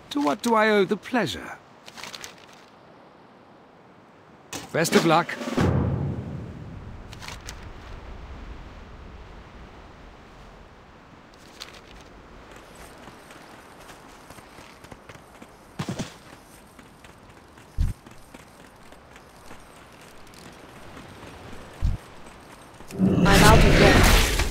To what do I owe the pleasure? Best of luck. I'm out of breath.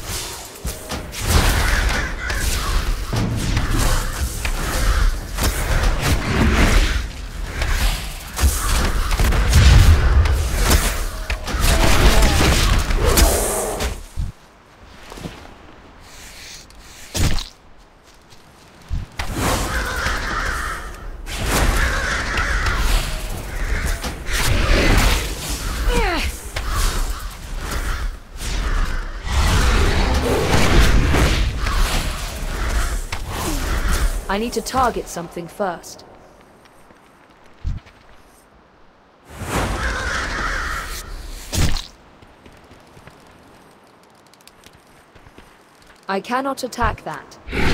I need to target something first. I cannot attack that.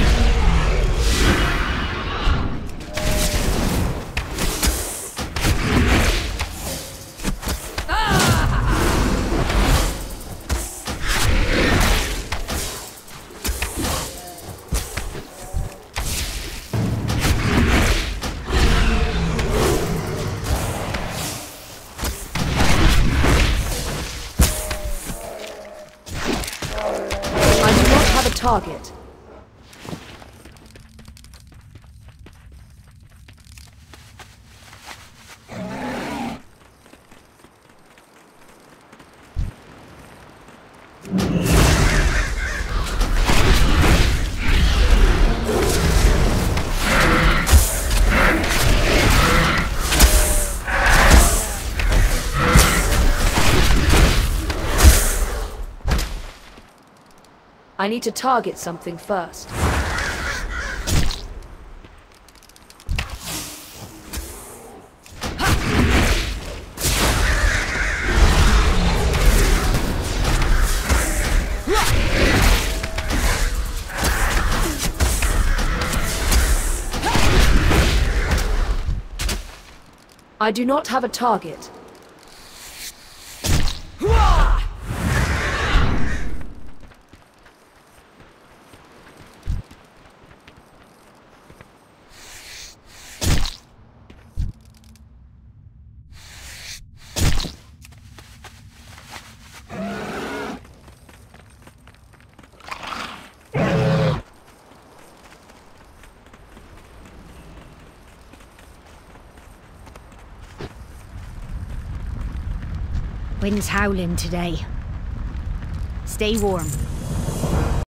Target. I need to target something first. I do not have a target. Wind's howling today. Stay warm.